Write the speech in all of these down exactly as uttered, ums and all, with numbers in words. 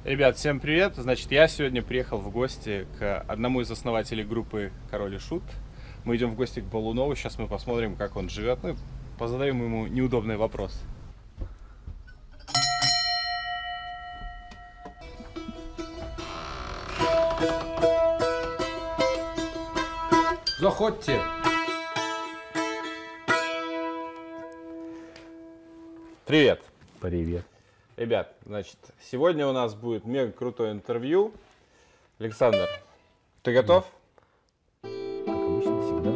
Ребят, всем привет! Значит, я сегодня приехал в гости к одному из основателей группы Король и Шут. Мы идем в гости к Балунову, сейчас мы посмотрим, как он живет, ну и позадаем ему неудобный вопрос. Заходьте! Привет! Привет. Ребят, значит, сегодня у нас будет мега крутое интервью. Александр, ты готов? Как обычно, всегда.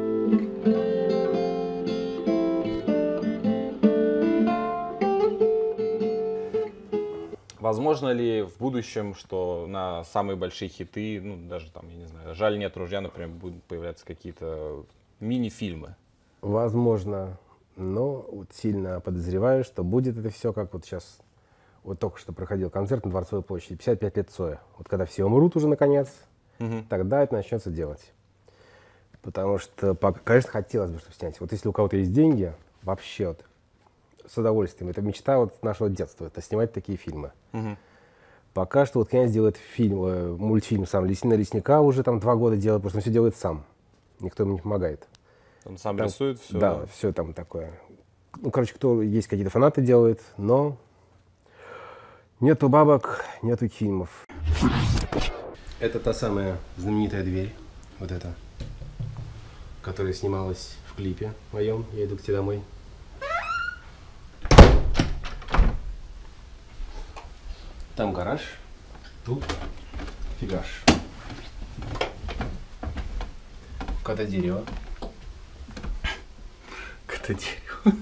Возможно ли в будущем, что на самые большие хиты, ну даже там, я не знаю, «Жаль, нет ружья», например, будут появляться какие-то мини-фильмы? Возможно, но вот сильно подозреваю, что будет это все, как вот сейчас, вот только что проходил концерт на Дворцовой площади, пятьдесят пять лет Цоя. Вот когда все умрут уже наконец, Угу. тогда это начнется делать. Потому что, конечно, хотелось бы, чтобы снять. Вот если у кого-то есть деньги, вообще вот, с удовольствием. Это мечта вот нашего детства, это снимать такие фильмы. Угу. Пока что вот князь делает фильм, э, мультфильм сам «Лисина лесника» уже там два года делает, потому что он все делает сам. Никто ему не помогает. Он сам Там, рисует все? Да, все там такое. Ну, короче, кто есть, какие-то фанаты делают, но нету бабок, нету фильмов. Это та самая знаменитая дверь, вот эта, которая снималась в клипе моем «Я иду к тебе домой». Там гараж, тут фигаш. Кота дерево. Кота дерево.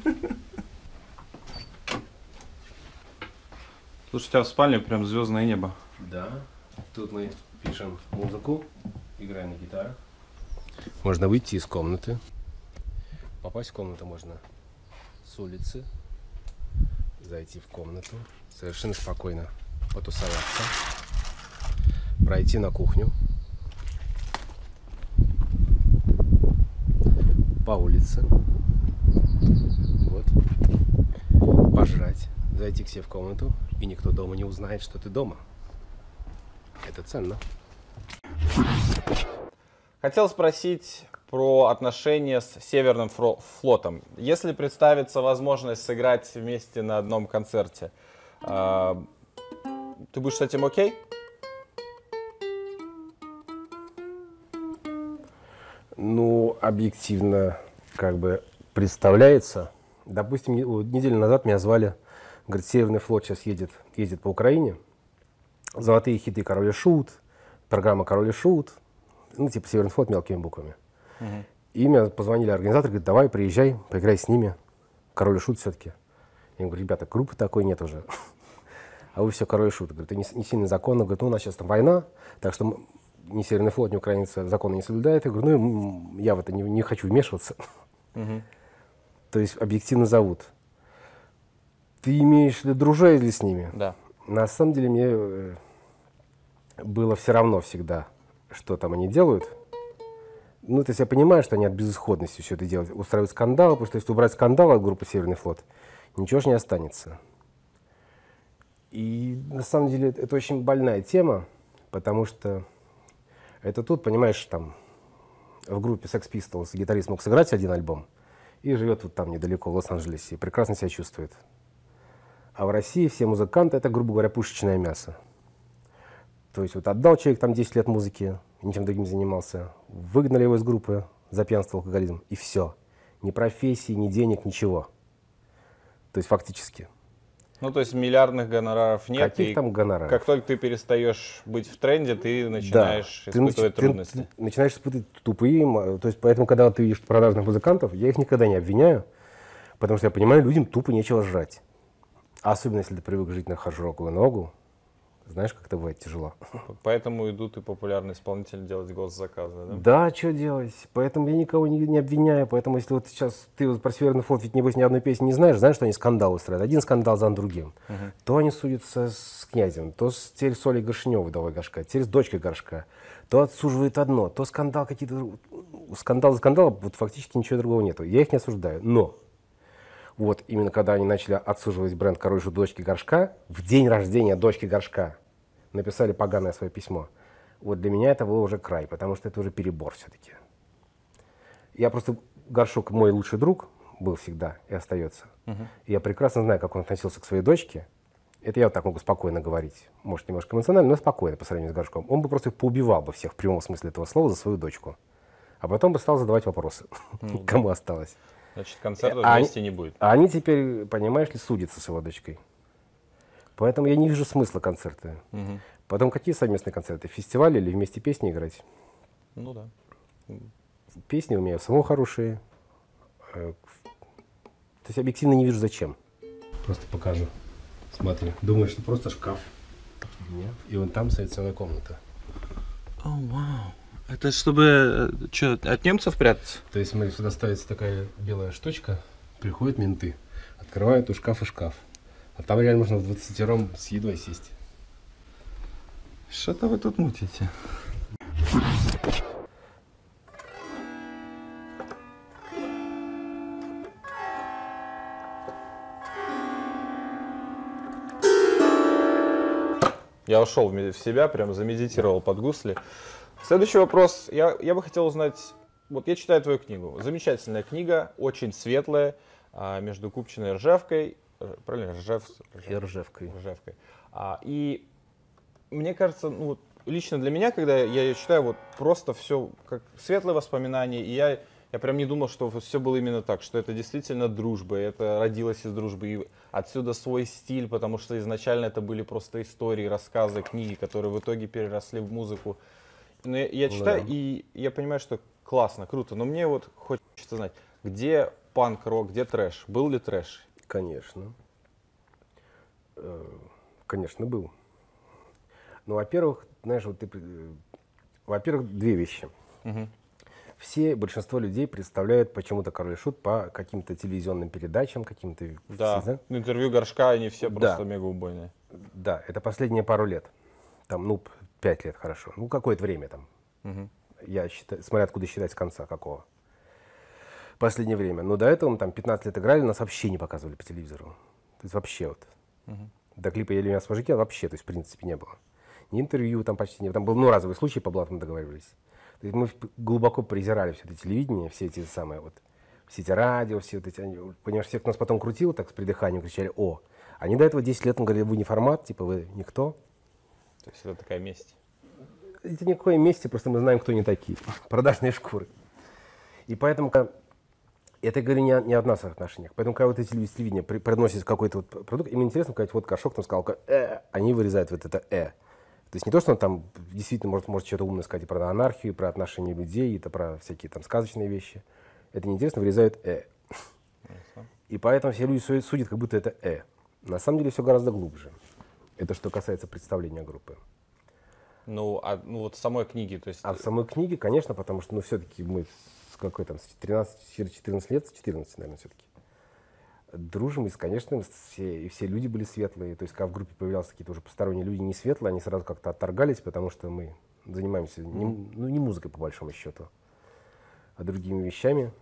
Слушай, у тебя в спальне прям звездное небо. Да, тут мы пишем музыку, играем на гитарах. Можно выйти из комнаты. Попасть в комнату можно с улицы. Зайти в комнату, совершенно спокойно потусоваться. Пройти на кухню. По улице. Вот. Пожрать. Зайти к себе в комнату, и никто дома не узнает, что ты дома. Это ценно. Хотел спросить про отношения с Северным фро- флотом. Если представится возможность сыграть вместе на одном концерте, э, ты будешь с этим окей? Ну, объективно, как бы представляется. Допустим, не- вот неделю назад меня звали, говорит, Северный флот сейчас едет, ездит по Украине. Золотые хиты «Король и Шут», программа «Король и Шут», ну, типа «Северный флот» мелкими буквами. Угу. И мне позвонили организаторы, говорят, давай, приезжай, поиграй с ними. «Король и Шут» все-таки. Я говорю, ребята, группы такой нет уже. А вы все «Король и Шут». Говорит, это не, не сильно законно. Говорит, ну, у нас сейчас там война, так что мы- ни Северный флот, ни украинцы законы не соблюдают. Я говорю, ну, м, я в это не, не хочу вмешиваться. Угу. То есть объективно зовут. Ты имеешь ли дружей ли с ними? Да. На самом деле мне э, было все равно всегда, что там они делают. Ну, то есть я понимаю, что они от безысходности все это делают, устраивают скандалы, потому что если убрать скандал от группы «Северный флот», ничего же не останется. И на самом деле это очень больная тема, потому что это тут, понимаешь, там в группе Sex Pistols гитарист мог сыграть один альбом и живет вот там недалеко, в Лос-Анджелесе, и прекрасно себя чувствует. А в России все музыканты — это, грубо говоря, пушечное мясо. То есть вот отдал человек там десять лет музыки, ничем другим не занимался, выгнали его из группы за пьянство, алкоголизм, и все. Ни профессии, ни денег, ничего. То есть фактически. Ну, то есть миллиардных гонораров нет. Каких и там гонораров? Как только ты перестаешь быть в тренде, ты начинаешь Да. Ты испытывать нач- ты- трудности. ты начинаешь испытывать тупые, м, то есть поэтому, когда ты видишь продажных музыкантов, я их никогда не обвиняю, потому что я понимаю, людям тупо нечего жрать. Особенно, если ты привык жить на широкую ногу, знаешь, как это бывает тяжело. Поэтому идут и популярные исполнители делать госзаказы, да? Да, что делать? Поэтому я никого не, не обвиняю. Поэтому, если вот сейчас ты вот про Северный флот ведь, небось, ни одной песни не знаешь, знаешь, что они скандалы устраивают. Один скандал за другим. Мгм. То они судятся с князем, то с, теперь с Олей Горшиневой, вдовой Горшка, теперь с дочкой Горшка. То отсуживают одно, то скандал какие-то... Скандал за скандалом, вот фактически ничего другого нету. Я их не осуждаю. Но вот именно когда они начали отсуживать бренд «Король и Шут» дочки Горшка, в день рождения дочки Горшка, написали поганое свое письмо. Вот для меня это был уже край, потому что это уже перебор все-таки. Я просто, Горшок мой лучший друг был всегда и остается. Uh-huh. И я прекрасно знаю, как он относился к своей дочке. Это я вот так могу спокойно говорить. Может, немножко эмоционально, но спокойно по сравнению с Горшком. Он бы просто поубивал бы всех в прямом смысле этого слова за свою дочку. А потом бы стал задавать вопросы, uh-huh. кому осталось. Значит, концерта а вместе они, не будет. А они теперь, понимаешь ли, судятся с его дочкой. Поэтому я не вижу смысла концерта. Uh-huh. Потом какие совместные концерты? Фестивали или вместе песни играть? Ну да. Песни у меня самого хорошие. То есть объективно не вижу зачем. Просто покажу. Смотри. Думаешь, что просто шкаф? Нет. И вон там стоит целая комната. О, вау. Это чтобы что, от немцев прятаться? То есть, смотри, сюда ставится такая белая штучка, приходят менты, открывают у шкафа шкаф. А там реально можно в двадцатером с едой сесть. Что-то вы тут мутите. Я ушел в себя, прям замедитировал под гусли. Следующий вопрос. Я, я бы хотел узнать, вот я читаю твою книгу. Замечательная книга, очень светлая, между Купчиной и Ржевкой. Правильно? Ржев, Ржев, и Ржевкой. Ржевкой. А, и мне кажется, ну, лично для меня, когда я ее читаю, вот просто все как светлые воспоминания, и я, я прям не думал, что все было именно так, что это действительно дружба, это родилось из дружбы, и отсюда свой стиль, потому что изначально это были просто истории, рассказы, книги, которые в итоге переросли в музыку. Но я, я читаю, да. И я понимаю, что классно, круто, но мне вот хочется знать, где панк-рок, где трэш? Был ли трэш? Конечно. Конечно, был. Ну, во-первых, знаешь, вот ты, во-первых, две вещи. Угу. Все, большинство людей представляют почему-то Король и Шут по каким-то телевизионным передачам, каким-то... Да, все, да? Интервью Горшка, они все да. Просто мега убойные. Да, это последние пару лет. Там, ну, пять лет хорошо. Ну, какое-то время там. Угу. Я считаю, смотря откуда считать с конца какого. Последнее время. Но до этого мы там пятнадцать лет играли, нас вообще не показывали по телевизору. То есть вообще вот. Угу. До клипа «Ели меня с мужики» вообще, то есть в принципе не было. Ни интервью там почти не было. Там был ну, разовый случай, по блатам договаривались. То есть мы глубоко презирали все это телевидение, все эти самые вот, все эти радио, все вот эти, они, понимаешь, всех нас потом крутило так с придыханием, кричали «О!». Они до этого десять лет нам говорили, вы не формат, типа вы никто. То есть это такая месть? Это никакой месть, просто мы знаем, кто они такие. Продажные шкуры. И поэтому, это, я говорю, не о, не о нас отношениях. Поэтому, когда вот эти телевидение приносят какой-то вот продукт, им интересно сказать, вот Горшок там сказал, э, они вырезают вот это «э». То есть не то, что он там действительно может, может что-то умное сказать и про анархию, и про отношения людей, это про всякие там сказочные вещи. Это неинтересно, вырезают «э». Yes. И поэтому все люди судят, как будто это «э». На самом деле все гораздо глубже. Это что касается представления группы. Ну, а ну, вот самой книги, то есть... А в самой книге, конечно, потому что, ну, все-таки мы с какой там, с тринадцати-четырнадцати лет, с четырнадцати, наверное, все-таки, дружим, и, конечно, все, и все люди были светлые. То есть, когда в группе появлялись какие-то уже посторонние люди не светлые, они сразу как-то отторгались, потому что мы занимаемся не, ну, не музыкой, по большому счету, а другими вещами.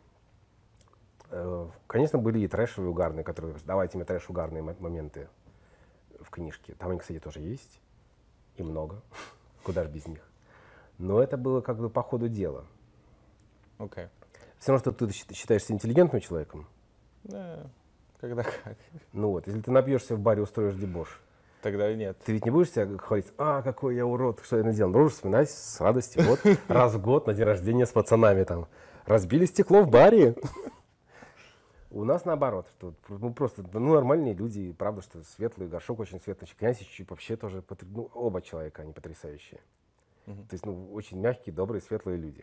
Конечно, были и трэшевые, угарные, которые... Давайте мне трэш-угарные моменты в книжке. Там они, кстати, тоже есть. И много. Куда же без них. Но это было как бы по ходу дела. Okay. Все равно, что ты считаешься интеллигентным человеком. Да, когда как. Ну вот, если ты напьешься в баре, устроишь дебош. Тогда нет. Ты ведь не будешь себя хвалить, а, какой я урод, что я наделал. Будешь вспоминать с радостью. Вот раз в год на день рождения с пацанами там. Разбили стекло в баре. У нас наоборот, что мы просто, ну, нормальные люди, правда, что светлый, Горшок очень светлый, Князь вообще тоже, ну, оба человека, они потрясающие. Uh-huh. То есть, ну, очень мягкие, добрые, светлые люди.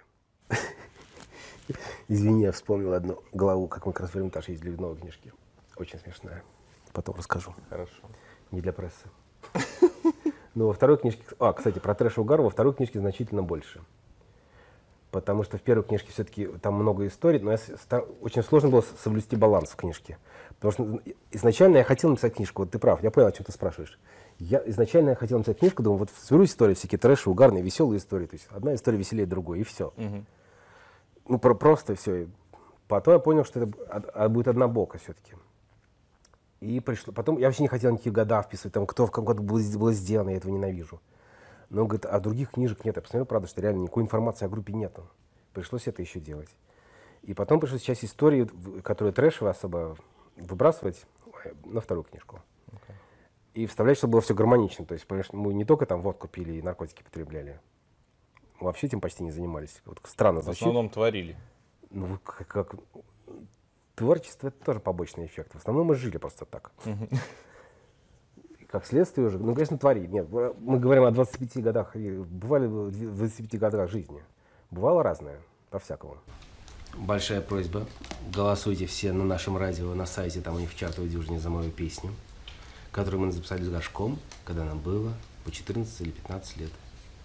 Извини, я вспомнил одну главу, как мы как раз в Эрмитаж ездили в новой книжке. Очень смешная. Потом расскажу. Хорошо. Не для прессы. Но во второй книжке, а, кстати, про трэш и угар во второй книжке значительно больше. Потому что в первой книжке все-таки там много историй, но я, очень сложно было соблюсти баланс в книжке. Потому что изначально я хотел написать книжку, вот ты прав, я понял, о чем ты спрашиваешь. Я, изначально я хотел написать книжку, думаю, вот соберу истории, всякие трэши, угарные, веселые истории. То есть одна история веселее другой, и все. Угу. Ну, про, просто все. Потом я понял, что это будет однобоко все-таки. И пришло, потом я вообще не хотел никаких года вписывать, там, кто в каком году было, было сделано, я этого ненавижу. Но он говорит, а других книжек нет. Я посмотрел, правда, что реально никакой информации о группе нету. Пришлось это еще делать. И потом пришлось часть истории, которую трэшево особо выбрасывать, на вторую книжку. Okay. И вставлять, чтобы было все гармонично. То есть, понимаешь, мы не только там водку пили и наркотики потребляли. Мы вообще этим почти не занимались. Вот странно звучит. В основном творили. Ну, как, как... Творчество — это тоже побочный эффект. В основном мы жили просто так. Uh-huh. Как следствие уже, ну, конечно, творили. Нет, мы говорим о двадцати пяти годах, бывали в двадцати пяти годах жизни. Бывало разное, по-всякому. Большая просьба, голосуйте все на нашем радио, на сайте, там у них в чартовой дюжине за мою песню, которую мы записали с Горшком, когда нам было по четырнадцать или пятнадцать лет.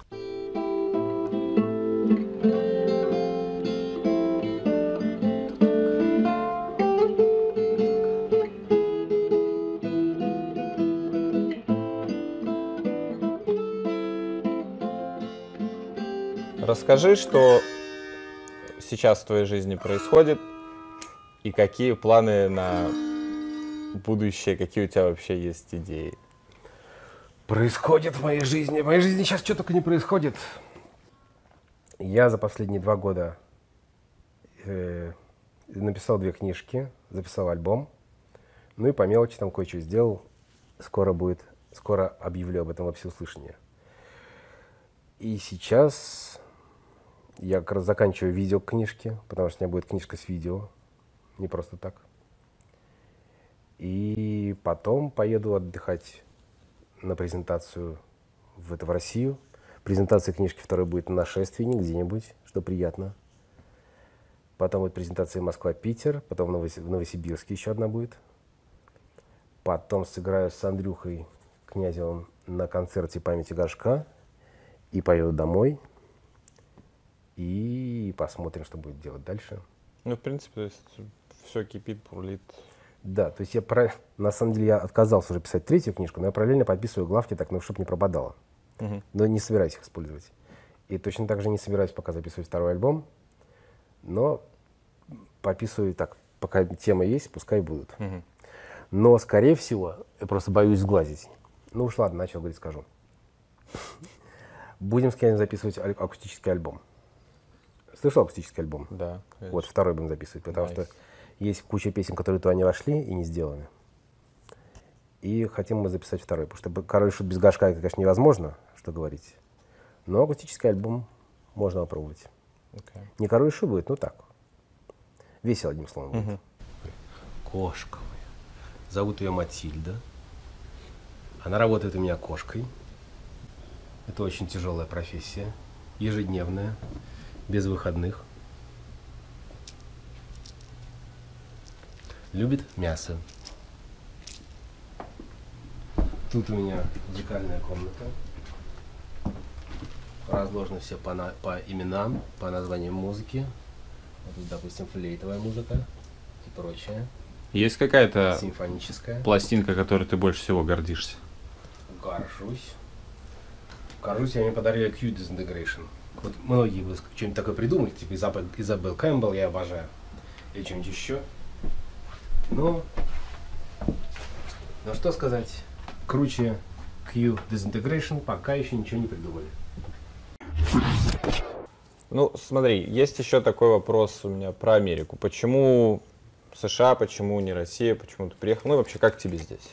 Расскажи, что сейчас в твоей жизни происходит и какие планы на будущее, какие у тебя вообще есть идеи? Происходит в моей жизни. В моей жизни сейчас что только не происходит. Я за последние два года э, написал две книжки, записал альбом, ну и по мелочи там кое-что сделал. Скоро будет, скоро объявлю об этом во всеуслышание. И сейчас я как раз заканчиваю видеокнижки, потому что у меня будет книжка с видео, не просто так. И потом поеду отдыхать на презентацию в, это, в Россию. Презентация книжки второй будет на Нашествене где-нибудь, что приятно. Потом будет презентация Москва-Питер, потом в, Новос- в Новосибирске еще одна будет. Потом сыграю с Андрюхой Князевым на концерте памяти Горшка и поеду домой. И посмотрим, что будет делать дальше. Ну, в принципе, то есть все кипит, бурлит. Да, то есть я, про... на самом деле, я отказался уже писать третью книжку, но я параллельно подписываю главки, так, ну, чтобы не пропадало. Uh-huh. Но не собираюсь их использовать. И точно так же не собираюсь пока записывать второй альбом, но подписываю так, пока тема есть, пускай будут. Uh-huh. Но, скорее всего, я просто боюсь сглазить. Ну уж ладно, начал говорить, скажу. Будем с кем записывать акустический альбом. Слышал акустический альбом? Да. Конечно. Вот второй будем записывать, потому nice. Что есть куча песен, которые туда не вошли и не сделаны. И хотим мы записать второй, потому что «Король и Шут» без Горшка, это, конечно, невозможно, что говорить. Но акустический альбом можно попробовать. Okay. Не «Король и Шут» будет, ну так. Весело, одним словом, будет. Uh-huh. Кошка моя. Зовут ее Матильда. Она работает у меня кошкой. Это очень тяжелая профессия, ежедневная, без выходных. Любит мясо. Тут у меня музыкальная комната. Разложены все по, на, по именам, по названиям музыки. Вот тут, допустим, флейтовая музыка и прочее. Есть какая-то симфоническая пластинка, которой ты больше всего гордишься? Горжусь. Горжусь, я мне подарили Q Disintegration. Вот многие бы что-нибудь такое придумали, типа Изабель, Изабель Кэмпбелл, я обожаю. Или что-нибудь еще. Но, ну что сказать, круче Q Disintegration пока еще ничего не придумали. Ну, смотри, есть еще такой вопрос у меня про Америку. Почему США, почему не Россия, почему ты приехал? Ну и вообще, как тебе здесь?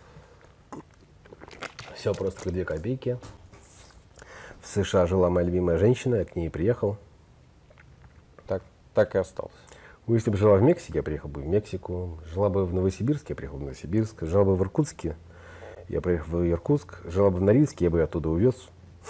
Все просто как две копейки. В США жила моя любимая женщина, я к ней приехал. Так, так и остался. Ну, если бы жила в Мексике, я приехал бы в Мексику. Жила бы в Новосибирске, я приехал в Новосибирск. Жила бы в Иркутске, я приехал в Иркутск. Жила бы в Норильске, я бы ее оттуда увез.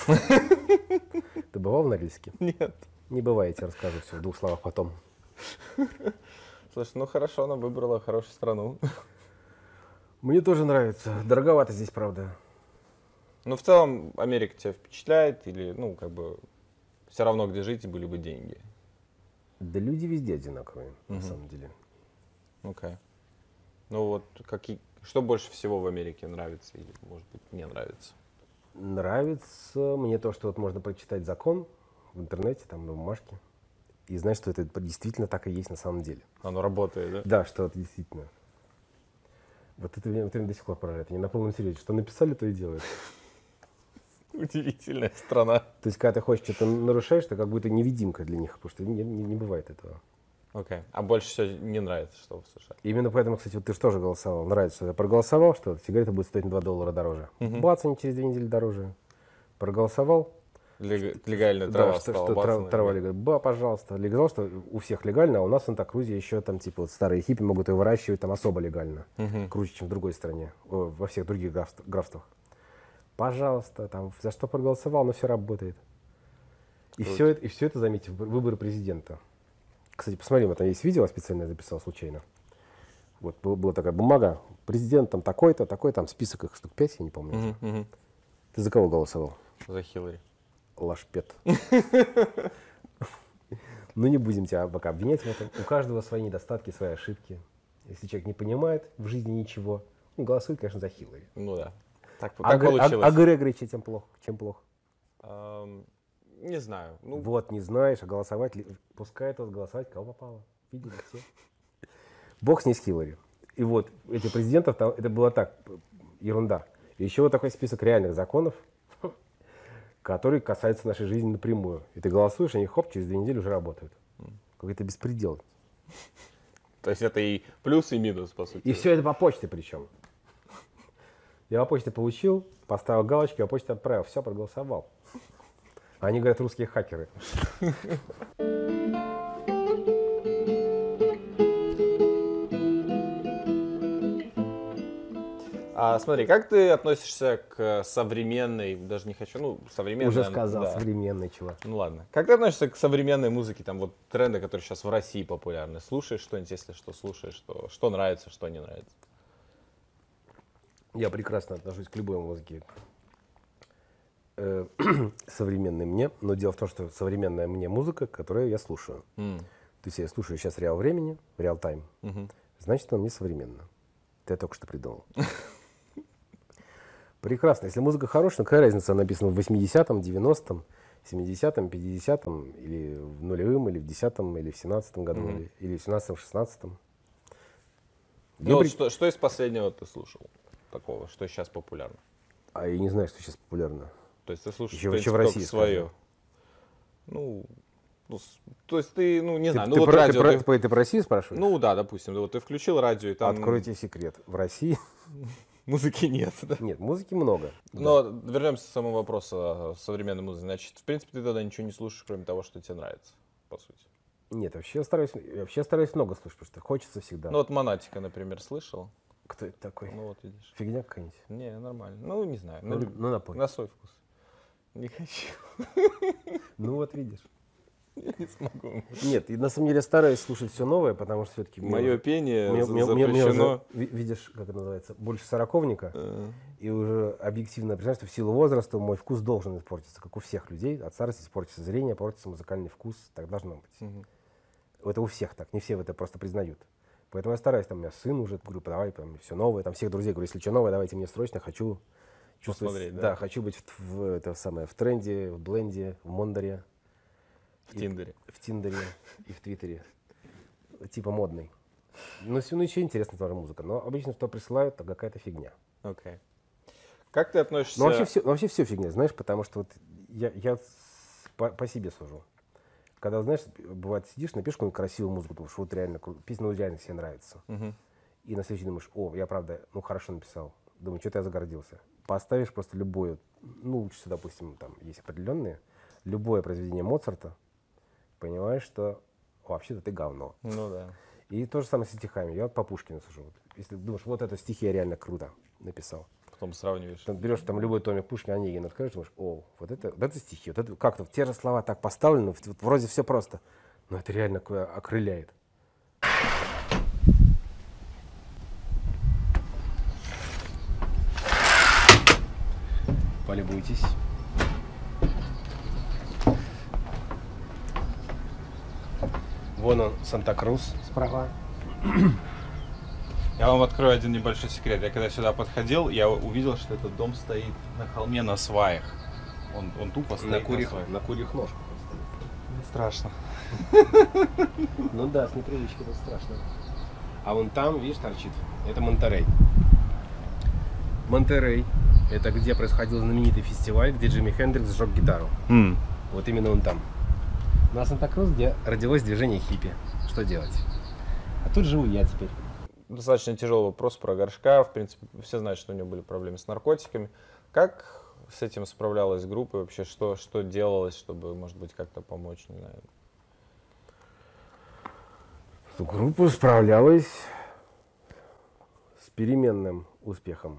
Ты бывал в Норильске? Нет. Не бывает, я тебе расскажу все в двух словах потом. Слушай, ну хорошо, она выбрала хорошую страну. Мне тоже нравится. Дороговато здесь, правда. Ну, в целом, Америка тебя впечатляет? Или, ну, как бы, все равно, где жить, были бы деньги? Да люди везде одинаковые, угу. на самом деле. Окей. Okay. Ну вот, какие, что больше всего в Америке нравится или, может быть, не нравится? Нравится мне то, что вот можно прочитать закон в интернете, там, на бумажке, и знать, что это действительно так и есть на самом деле. Оно работает, да? Да, что это действительно. Вот это меня, это меня до сих пор поражает. Они на полном серьезе, что написали, то и делают. Удивительная страна. То есть, когда ты хочешь что-то нарушаешь, ты как будто невидимка для них, потому что не, не, не бывает этого. Окей. Okay. А больше всего не нравится, что в США? Именно поэтому, кстати, вот ты же тоже голосовал. Нравится, что я проголосовал, что сигарета будет стоить на два доллара дороже. Uh-huh. Бац, они через две недели дороже. Проголосовал. Лег... Легальная трава да, стала, что, что трава, трава легальная. Ба, пожалуйста. Легализовал, что у всех легально, а у нас в Санта-Крузе еще там, типа, вот старые хиппи могут ее выращивать там особо легально. Uh-huh. Круче, чем в другой стране, во всех других графствах. Пожалуйста, там, за что проголосовал, но все работает. И все, это, и все это, заметьте, выборы президента. Кстати, посмотри, вот там есть видео, я специально записал случайно. Вот была, была такая бумага, президент там такой-то, такой, там список их штук пять, я не помню. Uh-huh, uh-huh. Ты за кого голосовал? За Хиллари. Лашпет. Ну не будем тебя пока обвинять в этом. У каждого свои недостатки, свои ошибки. Если человек не понимает в жизни ничего, он голосует, конечно, за Хиллари. Ну да. Так, а так получилось. А, а Грегорич чем плохо? Чем плохо? Um, не знаю. Ну... Вот, не знаешь, а голосовать, пускай тот голосовать, кого попало. Видели все. Бог с ней с Хиллари. И вот эти президентов, там, это было так, ерунда. И еще вот такой список реальных законов, которые касаются нашей жизни напрямую. И ты голосуешь, они хоп, через две недели уже работают. Какой-то беспредел. То есть это и плюс, и минус, по сути. И все это по почте причем. Я по почте получил, поставил галочки, а почту отправил. Все, проголосовал. Они говорят, русские хакеры. А смотри, как ты относишься к современной, даже не хочу, ну, современной... Уже сказал, да. современный чувак. Ну ладно. Как ты относишься к современной музыке, там вот тренды, которые сейчас в России популярны? Слушаешь что-нибудь, если что слушаешь, что, что нравится, что не нравится? Я прекрасно отношусь к любой музыке, э, современной мне, но дело в том, что современная мне музыка, которую я слушаю. Mm. То есть я слушаю сейчас реал времени, реал тайм, mm-hmm. значит, она не современна. Ты только что придумал. Прекрасно. Если музыка хорошая, какая разница, она написана в восьмидесятом, девяностом, семидесятом, пятидесятом, или в нулевом, или в десятом, или в семнадцатом году, mm-hmm. или, или в семнадцатом, шестнадцатом. Ну, при... что, что из последнего ты слушал такого, что сейчас популярно? А я не знаю, что сейчас популярно. То есть ты слушаешь, еще, в принципе, еще в России, свое? Ну, ну, то есть ты, ну, не ты, знаю, ты ну вот про, радио... Ты, ты, ты, ты про Россию спрашиваешь? Ну да, допустим, вот ты включил радио и там... Откройте секрет, в России... Музыки нет, да? Нет, музыки много. Но да. Вернемся к самому вопросу современной музыки. Значит, в принципе, ты тогда ничего не слушаешь, кроме того, что тебе нравится, по сути. Нет, вообще стараюсь, вообще стараюсь много слушать, потому что хочется всегда. Ну вот Монатика, например, слышал? Кто это такой? Ну вот видишь. Фигня какая-нибудь? Не, нормально. Ну, не знаю. Ну, на, ну напой. На свой вкус. Не хочу. Ну вот видишь. Я не смогу. Нет, и на самом деле стараюсь слушать все новое, потому что все-таки... Мое пение мне, запрещено. Мне, мне уже, видишь, как это называется, больше сороковника, uh-huh. и уже объективно признаю, что в силу возраста мой вкус должен испортиться, как у всех людей. От старости испортится зрение, портится музыкальный вкус, так должно быть. Uh-huh. Это у всех так, не все это просто признают. Поэтому я стараюсь, там у меня сын уже, говорю, давай, там все новое, там всех друзей, говорю, если что новое, давайте мне срочно, хочу чувствовать, Посмотреть, да? Да, хочу быть в, в, это самое, в тренде, в бленде, в Мондоре. В Тиндере. В Тиндере и в Твиттере. Типа модный. Ну, ну еще интересная тоже музыка. Но обычно, что присылают, то какая-то фигня. Окей. Okay. Как ты относишься... Ну, вообще все, ну, вообще все фигня, знаешь, потому что вот я, я по, по себе сужу. Когда, знаешь, бывает, сидишь, напишешь какую-нибудь красивую музыку, потому что вот реально, песня ну, реально себе нравится. Uh-huh. И на следующий думаешь, о, я правда, ну, хорошо написал. Думаю, что-то я загордился. Поставишь просто любое, ну, лучше, допустим, там есть определенные, любое произведение Моцарта, понимаешь, что вообще-то ты говно. Ну да. И то же самое с стихами. Я вот по Пушкину сужу. Вот, если думаешь, вот это стихи я реально круто написал. Потом сравниваешь. Там берешь там любой томик Пушкина, Онегина, откроешь, думаешь, о, вот это, вот это стихи. Вот это как-то те же слова так поставлены, вот, вроде все просто. Но это реально окрыляет. Полюбуйтесь. Вон он, Санта-Крус справа. Я вам открою один небольшой секрет. Я когда сюда подходил, я увидел, что этот дом стоит на холме на сваях. Он, он тупо стоит на, курьих, на сваях. На курьих ножках. Не страшно. Ну да, с непривычки это страшно. А вон там, видишь, торчит. Это Монтерей. Монтерей. Это где происходил знаменитый фестиваль, где Джимми Хендрикс сжег гитару. Mm. Вот именно он там. На Санта-Крус, где родилось движение хиппи. Что делать? А тут живу я теперь. Достаточно тяжелый вопрос про Горшка. В принципе, все знают, что у него были проблемы с наркотиками. Как с этим справлялась группа? Вообще, что, что делалось, чтобы, может быть, как-то помочь? Не знаю. Группа справлялась с переменным успехом.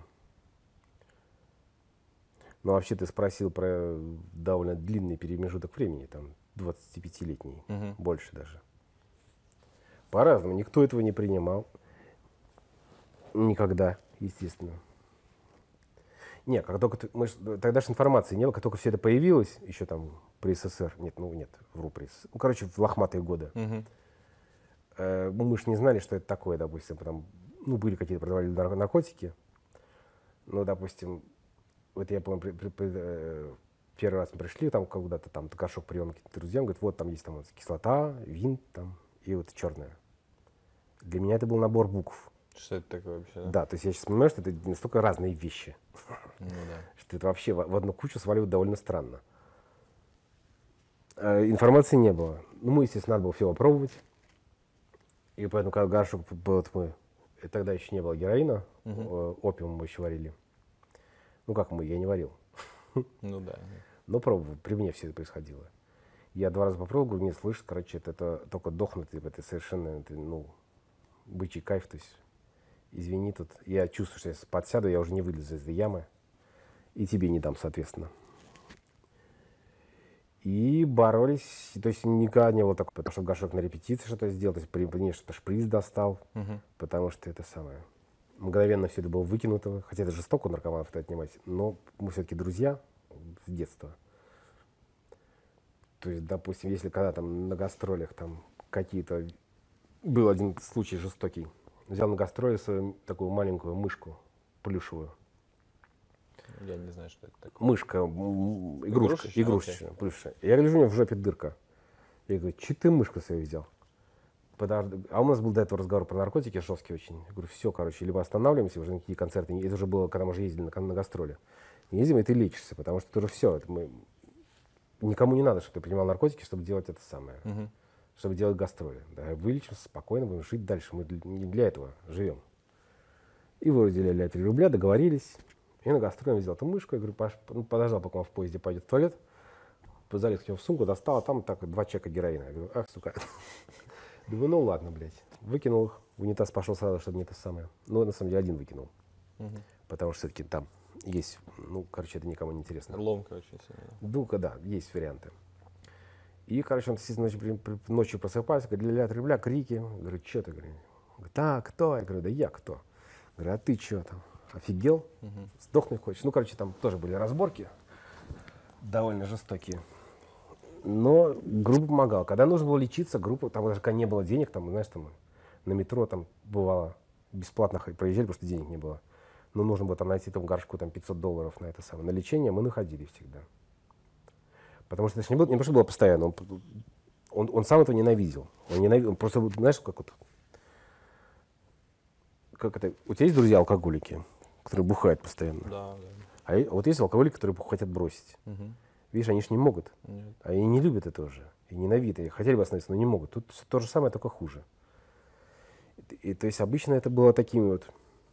Но вообще ты спросил про довольно длинный промежуток времени, там двадцатипятилетний, угу. больше даже. По-разному. Никто этого не принимал. Никогда, естественно. Не, как только ты, мы ж, тогда же информации не было, как только все это появилось, еще там при СССР, нет, ну нет, вру, при СССР, ну, короче, в лохматые годы. Угу. Э, мы же не знали, что это такое, допустим, потом, ну, были какие-то, продавали наркотики, ну, допустим, вот я помню, при, при, при, э, первый раз мы пришли, там, когда-то там, горшок прием каким-то друзьям, говорит, вот там есть там вот, кислота, винт, там, и вот черная. Для меня это был набор букв. Что это такое вообще? Да, да, то есть я сейчас понимаю, что это настолько разные вещи, ну, да. что это вообще в, в одну кучу сваливать довольно странно. Э, информации не было. Ну, мы, естественно, надо было все попробовать. И поэтому, когда горшок, вот мы, тогда еще не было героина, угу. опиум мы еще варили. Ну, как мы, я не варил. Ну, да. Но пробовал, при мне все это происходило. Я два раза попробовал, говорю, нет, слышишь, короче, это, это только дохнуть, это совершенно, это, ну, бычий кайф, то есть, извини, тут, я чувствую, что если подсяду, я уже не вылезу из этой ямы, и тебе не дам, соответственно. И боролись, то есть никогда не было такого, потому что горшок на репетиции что-то сделал, то есть при мне что-то шприц достал, угу. потому что это самое, мгновенно все это было выкинуто, хотя это жестоко у наркоманов это отнимать, но мы все-таки друзья с детства. То есть, допустим, если когда там на гастролях там какие-то, был один случай жестокий, взял на гастроли свою такую маленькую мышку плюшевую. Я не знаю, что это такое. Мышка, игрушка, игрушечная, okay. плюшевая. Я гляжу, у меня в жопе дырка. Я говорю, че ты мышку свою взял? Подожди. А у нас был до этого разговор про наркотики, жесткий очень. Я говорю, все, короче, либо останавливаемся, уже никакие концерты. Это уже было, когда мы уже ездили на, на гастроли. Ездим, и ты лечишься, потому что это уже все. Это мы... Никому не надо, чтобы ты принимал наркотики, чтобы делать это самое. Uh-huh. Чтобы делать гастроли. Да, вылечимся, спокойно будем жить дальше. Мы не для этого живем. И выделили три рубля, договорились. И на гастроли взял эту мышку. Я говорю, Паш, ну, подождал, пока он в поезде пойдет в туалет. Залез к нему в сумку, достал, а там так два чека героина. Я говорю, ах, сука. Думаю, ну ладно, блядь. Выкинул их. В унитаз пошел сразу, чтобы не то самое. Но на самом деле один выкинул. Uh-huh. Потому что все-таки там есть, ну, короче, это никому не интересно. Ломка очень сильная. Дука, да, есть варианты. И, короче, он ночью, ночью просыпается, говорит, ля-ля, требля, крики. Говорю, что ты? Говорю, да, кто? Я говорю, да я кто? Говорю, а ты что там? Офигел? Угу. Сдохнуть хочешь? Ну, короче, там тоже были разборки, довольно жестокие. Но группа помогала. Когда нужно было лечиться, группа, там даже когда не было денег, там, знаешь, там на метро там бывало бесплатно проезжали, потому что денег не было. Но нужно было там найти там горшку там пятьсот долларов на это самое. На лечение мы находили всегда. Потому что это не было, не то, что было постоянно. Он, он, он сам этого ненавидел. Он ненавидел. Он просто, знаешь, как вот, как это, у тебя есть друзья алкоголики, которые бухают постоянно? Да, да. А вот есть алкоголики, которые хотят бросить. Угу. Видишь, они же не могут. Нет. А они не любят это уже. И ненавидят. И хотели бы остановиться, но не могут. Тут то же самое, только хуже. И, и, то есть обычно это было такими вот,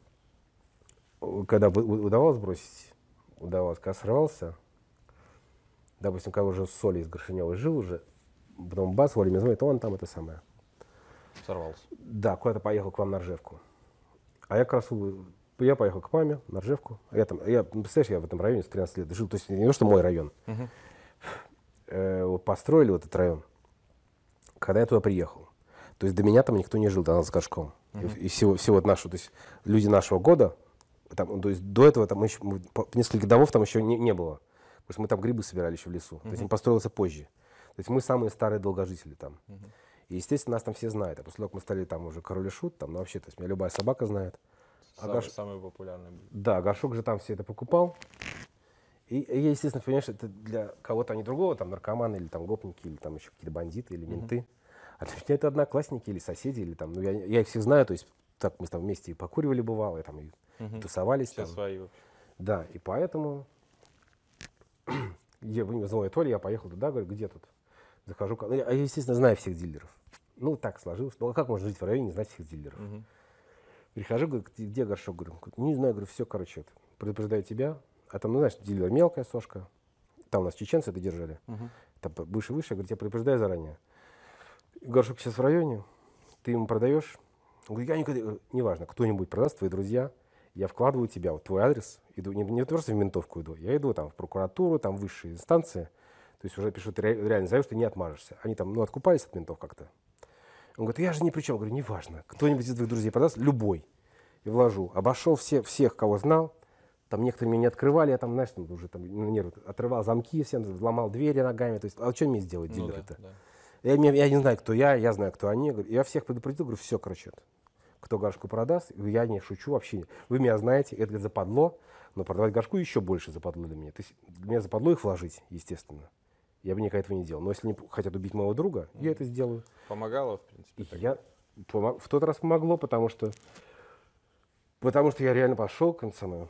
когда удавалось бросить, удавалось, когда срывался, допустим, когда уже с Солей, с Горшеневой жил уже, потом бас, Оля меня звонит, он там это самое. Сорвался. Да, куда-то поехал к вам на Ржевку. А я как раз, я поехал к маме на Ржевку. Я там, я, представляешь, я в этом районе с тринадцати лет жил, то есть не то, что мой район. Uh-huh. Э, вот построили вот этот район, когда я туда приехал. То есть до меня там никто не жил, до нас с Горшком. Uh-huh. И, и всего, всего нашего, то есть люди нашего года, там, то есть до этого там еще, несколько домов там еще не, не было. Потому что мы там грибы собирали еще в лесу. Uh-huh. То есть он построился позже. То есть мы самые старые долгожители там. Uh-huh. И, естественно, нас там все знают. А после того, как мы стали там уже король и шут, там, ну, вообще, то есть меня любая собака знает. Самый, а горш... самый популярный. Да, Горшок же там все это покупал. И, и я, естественно, понимаешь, это для кого-то, а не другого, там, наркоманы или там гопники, или там еще какие-то бандиты, или менты. Uh-huh. А для меня это одноклассники или соседи, или там, ну, я, я их всех знаю, то есть так мы там вместе и покуривали, бывало, и там и uh-huh. тусовались. Все там. свои вообще. Да, и поэтому я звоню Толе, я поехал туда, говорю, где тут? Захожу, ну, я, естественно, знаю всех дилеров. Ну, так сложилось. Ну, а как можно жить в районе и не знать всех дилеров? Угу. Прихожу, говорю, где горшок? Говорю, не знаю, говорю, все, короче, это, предупреждаю тебя. А там, ну, знаешь, дилер мелкая сошка. Там у нас чеченцы это держали. Угу. Там выше-выше, я говорю, тебя предупреждаю заранее. Горшок сейчас в районе, ты ему продаешь. Он говорит, я никогда, говорю, неважно, кто-нибудь продаст, твои друзья, я вкладываю тебя, вот твой адрес, иду, не, не просто в ментовку иду, я иду там в прокуратуру, там в высшие инстанции, то есть уже пишут, ре, реально заявишь, ты не отмажешься. Они там, ну, откупались от ментов как-то. Он говорит, я же ни при чем. Я говорю, неважно, кто-нибудь из твоих друзей продаст, любой. И вложу. Обошел все, всех, кого знал, там некоторые меня не открывали, я там, знаешь, там, уже там, на нервы, отрывал замки всем, ломал двери ногами, то есть, а что мне сделать, дилеры-то? Ну, да, да. Я, я не знаю, кто я, я знаю, кто они. Я всех предупредил, говорю, все, короче, кто горшку продаст, я не шучу вообще. Вы меня знаете, это западло, но продавать горшку еще больше западло для меня. То есть для меня западло их вложить, естественно. Я бы никогда этого не делал. Но если они хотят убить моего друга, mm. я это сделаю. Помогало, в принципе. Я, в тот раз помогло, потому что, потому что я реально пошел к концу.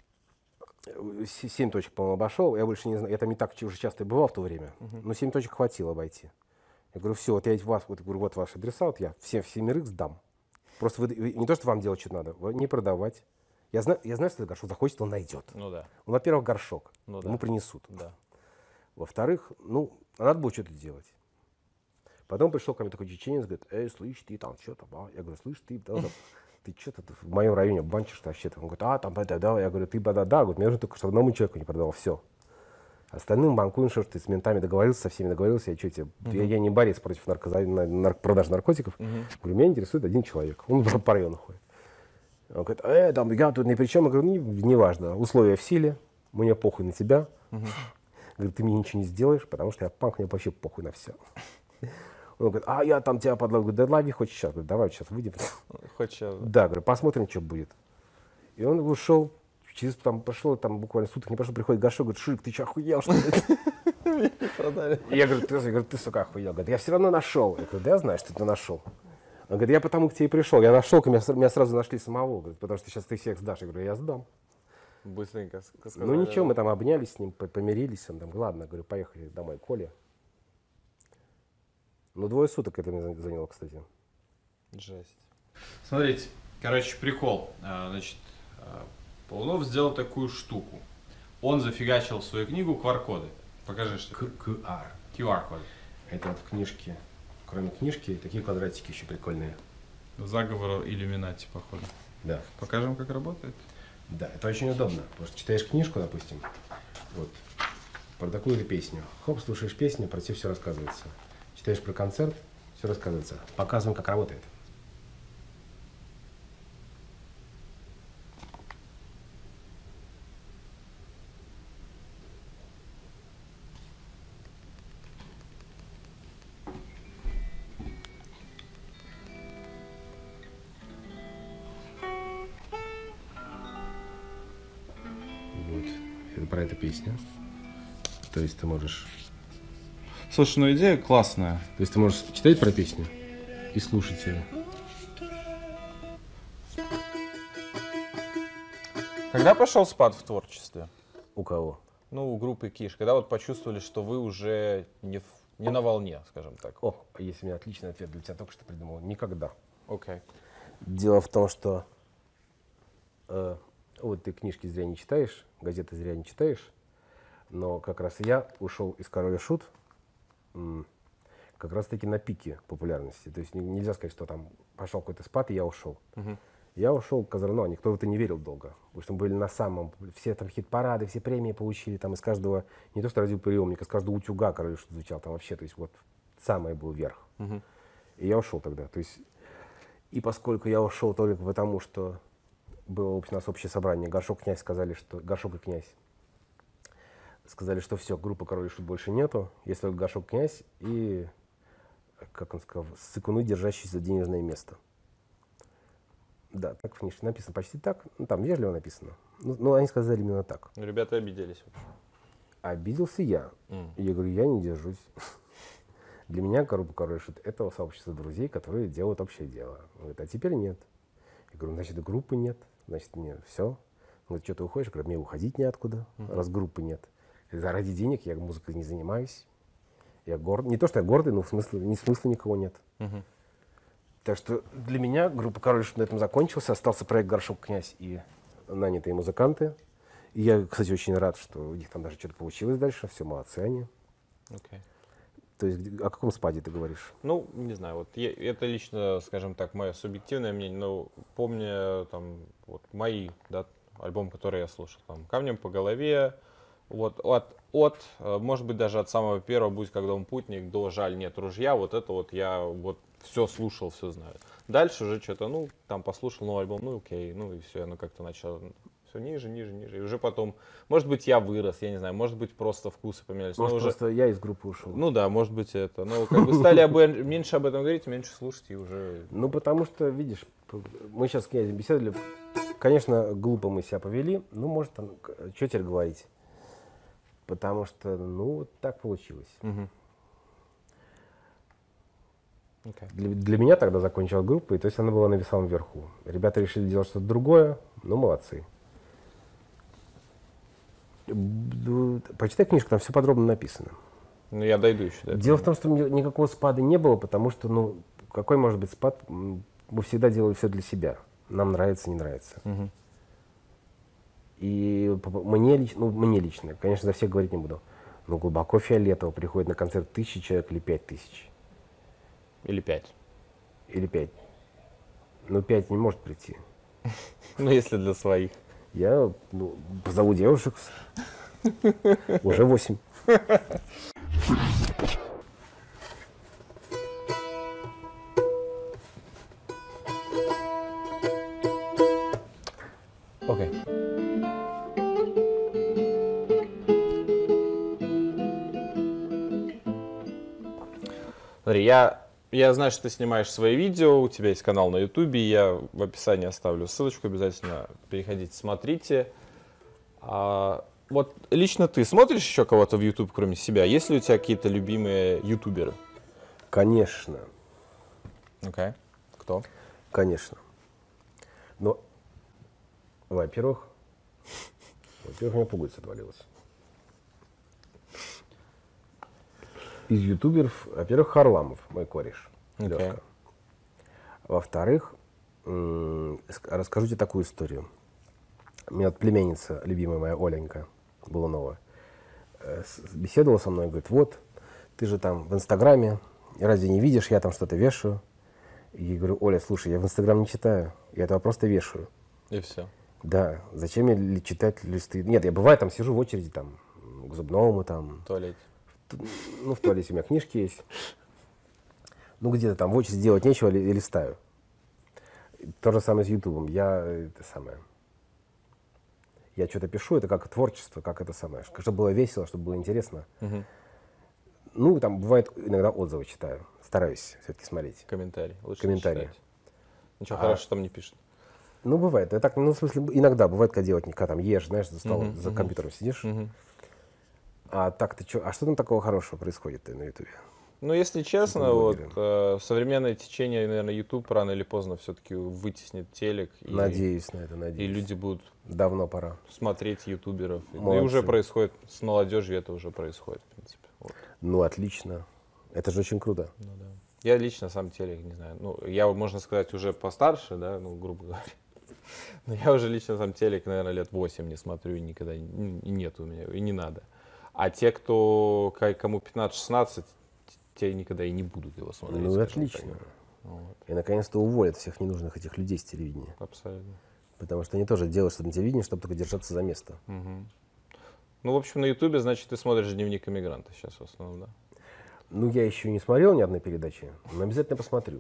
Семь точек, по-моему, обошел. Я больше не знаю. Я там не так уже часто бывал в то время. Uh-huh. Но семь точек хватило обойти. Я говорю, все, вот я вас, вот, говорю, вот ваши адреса, вот я все, все миры сдам. Просто вы, вы, не то, что вам делать что-то надо, вы не продавать. Я знаю, я знаю, что этот горшок захочет, он найдет. Ну да. Он, во-первых, горшок. Ну, ему да. принесут. Да. Во-вторых, ну, надо было что-то делать. Потом пришел ко мне такой чеченец, говорит, эй, слышь, ты там что-то, а? Я говорю, слышь, ты, да, да, ты что-то в моем районе банчишь вообще-то. Он говорит, а, там, да, да. Я говорю, ты, да, да, да. Говорит, мне нужно только, что одному человеку не продавал, все. Остальным банкуем, что ты с ментами договорился, со всеми договорился, я что тебе, uh-huh. я, я не борец против нарко, нар, продажи наркотиков. Uh-huh. Говорю, меня интересует один человек, он по району ходит. Он говорит, э, там, я тут ни при чем. Я говорю, ну, неважно, условия в силе, мне похуй на тебя. Uh-huh. Говорит, ты мне ничего не сделаешь, потому что я панк, мне вообще похуй на все. Он говорит, а я там тебя подловлю. Говорит, да лови хоть сейчас. Говорит, давай сейчас выйдем. Хоть сейчас. Да, говорю, посмотрим, что будет. И он ушел, через там прошло, там буквально суток не прошло, приходит горшок, говорит, Шурик, ты что, охуел, что ли? Я говорю, ты, я говорю, ты, сука, охуел. Говорит, я все равно нашел. Я говорю, да я знаю, что ты нашел. Он говорит, я потому к тебе и пришел. Я нашел, меня, меня сразу нашли самого. Говорит, потому что сейчас ты всех сдашь. Я говорю, я сдам. Быстренько сказали. Ну ничего, мы там обнялись с ним, помирились. Он там, ладно, говорю, поехали домой, Коля. Ну, двое суток это мне заняло, кстати. Жесть. Смотрите, короче, прикол. Значит, Полунов сделал такую штуку. Он зафигачил в свою книгу ку ар-коды. Покажи, что это. ку ар. ку ар-код. Это вот в книжке. Кроме книжки, такие квадратики еще прикольные. Заговор иллюминати, походу. Да. Покажем, как работает? Да, это очень удобно. Потому что читаешь книжку, допустим, вот, про такую-то песню. Хоп, слушаешь песню, про тебя все рассказывается. Читаешь про концерт, все рассказывается. Показываем, как работает. Вот, это про эту песню. То есть ты можешь... Слушай, ну идея классная. То есть ты можешь читать про песню и слушать ее. Когда пошел спад в творчестве? У кого? Ну, у группы Киш. Когда вот почувствовали, что вы уже не, в, не на волне, скажем так. О, есть у меня отличный ответ для тебя, только что придумал. Никогда. Окей. Okay. Дело в том, что э, вот ты книжки зря не читаешь, газеты зря не читаешь, но как раз я ушел из «Король и Шут» как раз-таки на пике популярности. То есть нельзя сказать, что там пошел какой-то спад, и я ушел. Uh-huh. Я ушел к Озерно, никто в это не верил долго. Потому что мы были на самом... Все там хит-парады, все премии получили, там из каждого, не то что радиоприемника, из каждого утюга, короче, что звучал там вообще. То есть вот самый был верх. Uh-huh. И я ушел тогда. То есть, и поскольку я ушел только потому, что было у нас общее собрание, Горшок, Князь сказали, что... Горшок и Князь сказали, что все, группы «Король и Шут» больше нету, есть только Горшок, Князь и, как он сказал, сыкуны, держащиеся за денежное место. Да, так в книжке написано, почти так, ну там вежливо написано, ну, но они сказали именно так. Ну, ребята обиделись вообще. Обиделся я, mm. и я говорю, я не держусь. Для меня группа «Король и Шут» — это сообщество друзей, которые делают общее дело. Он говорит, а теперь нет. Я говорю, значит, группы нет, значит, мне все. Говорит, что ты уходишь? Говорю, мне уходить неоткуда, uh-huh. раз группы нет. Ради денег я музыкой не занимаюсь. Я горд. Не то, что я гордый, но в смысле, ни смысла никого нет. Uh-huh. Так что для меня группа «Король и Шут» на этом закончился. Остался проект «Горшок, князь» и нанятые музыканты. И я, кстати, очень рад, что у них там даже что-то получилось дальше. Все, молодцы они. Okay. То есть о каком спаде ты говоришь? Ну, не знаю, вот я, это лично, скажем так, мое субъективное мнение, но помню там вот мои, да, альбом, который я слушал, там «Камнем по голове», вот от, от, может быть, даже от самого первого «Будь как дом путник» до «Жаль, нет ружья», вот это вот я вот все слушал, все знаю. Дальше уже что-то, ну, там послушал новый альбом, ну, окей, ну и все, ну как-то начал все ниже, ниже, ниже. И уже потом, может быть, я вырос, я не знаю, может быть, просто вкусы поменялись. Может, уже... просто я из группы ушел. Ну да, может быть, это. Но как бы стали об... меньше об этом говорить, меньше слушать и уже... Ну, потому что, видишь, мы сейчас с князем беседовали, конечно, глупо мы себя повели, ну, может, там, что теперь говорить? Потому что, ну, вот так получилось. Угу. Okay. Для, для меня тогда закончилась группа, и то есть она была на весовом верху. Ребята решили делать что-то другое, ну, молодцы. Почитай книжку, там все подробно написано. Ну, я дойду еще до этого. Дело в том, что никакого спада не было, потому что, ну, какой может быть спад? Мы всегда делали все для себя. Нам нравится, не нравится. Угу. И мне лично, ну, мне лично, конечно, за всех говорить не буду, но глубоко фиолетово приходит на концерт тысячи человек или пять тысяч. Или пять. Или пять. Ну, пять не может прийти. Ну, если для своих. Я ну, позову девушек. Уже восемь. Окей. Смотри, я, я знаю, что ты снимаешь свои видео, у тебя есть канал на ютубе, я в описании оставлю ссылочку, обязательно переходите, смотрите. А, вот лично ты смотришь еще кого-то в YouTube, кроме себя? Есть ли у тебя какие-то любимые ютуберы? Конечно. Окей. Okay. Кто? Конечно. Но, во-первых, во-первых, у меня пуговица отвалилась. Из ютуберов, во-первых, Харламов, мой кореш, Okay. Лёшка. Во-вторых, расскажу тебе такую историю. У меня вот племянница, любимая моя Оленька Буланова, беседовала со мной, говорит, вот, ты же там в Инстаграме, разве не видишь, я там что-то вешаю? И я говорю, Оля, слушай, я в Инстаграм не читаю, я этого просто вешаю. И все. Да, зачем мне читать листы? Нет, я бывает там сижу в очереди там к зубному там. В туалете. Ну, в туалете у меня книжки есть. Ну, где-то там в очереди делать нечего, ли, листаю. То же самое с Ютубом. Я это самое. Я что-то пишу, это как творчество, как это самое. Чтобы было весело, чтобы было интересно. Угу. Ну, там бывает, иногда отзывы читаю. Стараюсь все-таки смотреть. Комментарий. Лучше Комментарии. Ничего а, хорошего там не пишут. Ну, бывает. Я так, ну, в смысле, иногда бывает, когда делать, когда там ешь, знаешь, за столом, uh-huh, за uh-huh. компьютером сидишь. Uh-huh. А так ты что? А что там такого хорошего происходит на Ютубе? Ну, если честно, вот э, современное течение, наверное, YouTube рано или поздно все-таки вытеснит телек. И, надеюсь на это, надеюсь. И люди будут давно пора смотреть ютуберов. Молодцы. И уже происходит, с молодежью это уже происходит, в принципе. Вот. Ну, отлично. Это же очень круто. Ну, да. Я лично сам телек не знаю. Ну, я, можно сказать, уже постарше, да, ну, грубо говоря. Но я уже лично сам телек, наверное, лет восемь не смотрю, и никогда и нет у меня, и не надо. А те, кто, кому пятнадцать-шестнадцать, те никогда и не будут его смотреть. Ну, отлично. Вот. И наконец-то уволят всех ненужных этих людей с телевидения. Абсолютно. Потому что они тоже делают что-то на телевидении, чтобы только держаться за место. Угу. Ну, в общем, на Ютубе, значит, ты смотришь «Дневник иммигранта» сейчас в основном, да? Ну, я еще не смотрел ни одной передачи, но обязательно посмотрю.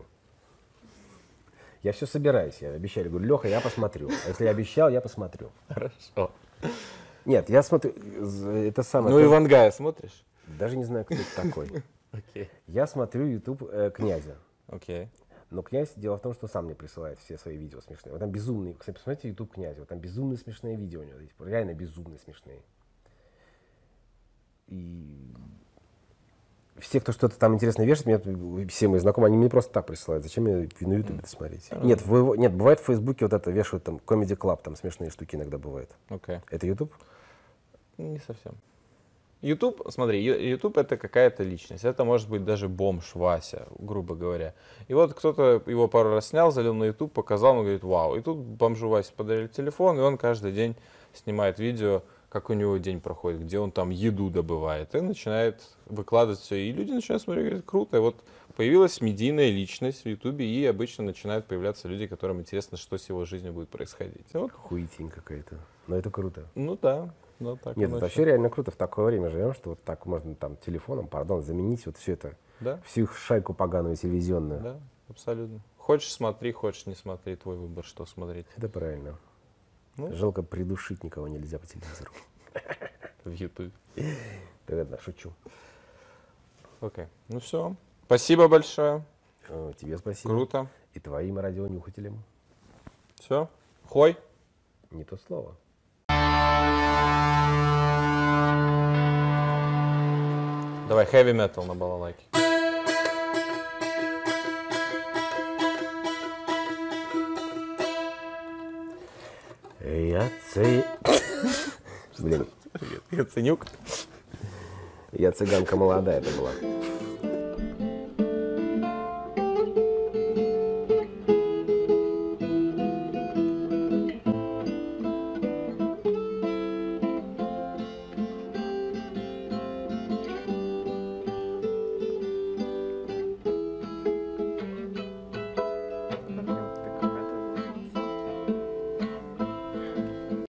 Я все собираюсь, я обещаю, говорю, Леха, я посмотрю. А если я обещал, я посмотрю. Хорошо. Нет, я смотрю, это самое... Ну, то... Ивангая смотришь? Даже не знаю, кто это такой. Okay. Я смотрю YouTube э, «Князя». Okay. Но «Князь», дело в том, что сам мне присылает все свои видео смешные. Вот там безумные, кстати, посмотрите YouTube «Князя», вот там безумные смешные видео у него есть, реально безумные смешные. И все, кто что-то там интересное вешает, мне, все мои знакомые, они мне просто так присылают. Зачем мне на Ютубе это смотреть? Mm. Нет, в, нет, бывает в Фейсбуке вот это вешают, там, Comedy Club, там смешные штуки иногда бывают. Okay. Это Ютуб? Не совсем. Ютуб, смотри, Ютуб это какая-то личность. Это может быть даже бомж Вася, грубо говоря. И вот кто-то его пару раз снял, залил на Ютуб, показал, он говорит, вау. И тут бомжу Васе подарили телефон, и он каждый день снимает видео, как у него день проходит, где он там еду добывает. И начинает выкладывать все. И люди начинают смотреть, говорят, круто. И вот появилась медийная личность в Ютубе, и обычно начинают появляться люди, которым интересно, что с его жизнью будет происходить. И вот. Хуетень какая-то. Но это круто. Ну да. Ну, так Нет, это вообще реально круто. В такое время живем, что вот так можно там телефоном, пардон, заменить вот все это. Да? Всю их шайку поганую телевизионную. Да, абсолютно. Хочешь смотри, хочешь не смотри, твой выбор, что смотреть. Это правильно. Ну? Жалко, придушить никого нельзя по телевизору. В Ютубе. Да ладно, шучу. Окей, ну все. Спасибо большое. О, тебе спасибо. Круто. И твоим радионюхателям. Все. Хой. Не то слово. Давай heavy metal на балалайке. Я ци... Блин. Я ценюк. Я цыганка молодая это была.